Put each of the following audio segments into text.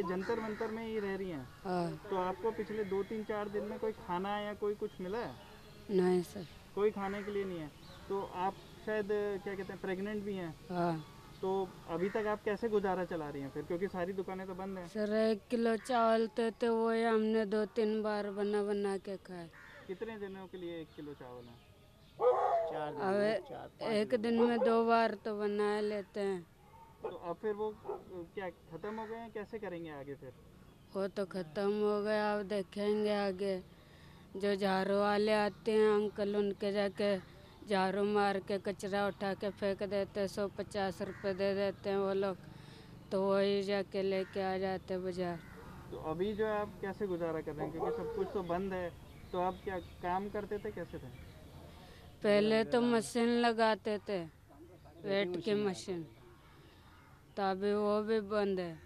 जंतर मंतर में ही रह रही हैं? हाँ। तो आपको पिछले 2-3-4 दिन में कोई खाना या कोई कुछ मिला है? नहीं सर। कोई खाने के लिए नहीं है। तो आप शायद क्या कहते हैं, प्रेग्नेंट भी हैं? हाँ। तो अभी तक आप कैसे गुजारा चला रही हैं फिर, क्योंकि सारी दुकानें तो बंद हैं? सर 1 किलो चावल तो वही हमने 2-3 बार बना बना के खाए। कितने दिनों के लिए 1 किलो चावल है? 4 दिन अब 1 दिन में 2 बार तो बना लेते हैं। तो अब फिर वो क्या खत्म हो गए हैं? कैसे करेंगे आगे फिर? वो तो खत्म हो गया, अब देखेंगे आगे। जो झाड़ू वाले आते हैं अंकल, उनके जाके झाड़ू मार के कचरा उठा के फेंक देते, 150 रुपये दे देते हैं वो लोग, तो वही जाके लेके आ जाते बाजार। तो अभी जो है आप कैसे गुजारा कर रहे हैं, क्योंकि सब कुछ तो बंद है? तो आप क्या काम करते थे, कैसे थे? पहले तो मशीन लगाते थे, वेट की मशीन, तो अभी वो भी बंद है।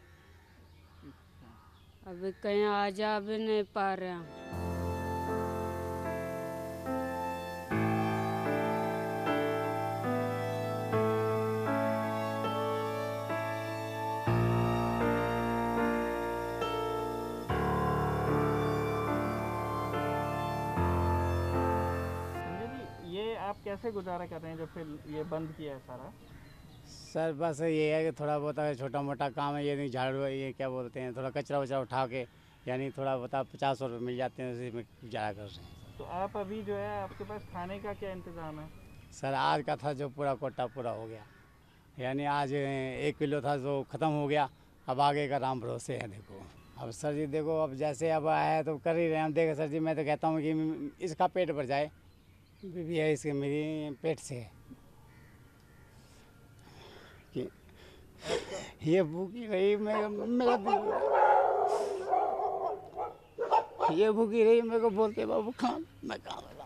अभी कहीं आ जा भी नहीं पा रहे हैं। ये आप कैसे गुजारा कर रहे हैं जब फिर ये बंद किया है सारा? सर बस ये है कि थोड़ा बहुत छोटा मोटा काम है, ये नहीं झाड़ू, ये क्या बोलते हैं, थोड़ा कचरा वचरा उठा के, यानी थोड़ा बहुत 50 रुपये मिल जाते हैं, उसी में गुजारा कर रहे हैं। तो आप अभी जो है, आपके पास खाने का क्या इंतज़ाम है? सर आज का था जो पूरा कोटा पूरा हो गया, यानी आज 1 किलो था जो ख़त्म हो गया। अब आगे का राम भरोसे है। देखो अब सर जी, देखो अब जैसे अब आया है तो कर ही रहे हैं हम। देखो सर जी, मैं तो कहता हूँ कि इसका पेट भर जाए, बीवी है इसके, मेरी पेट से है कि ये भूखी रही, मेरा ये भूखी रही, मेरे को बोलते बाबू खान, मैं कहाँ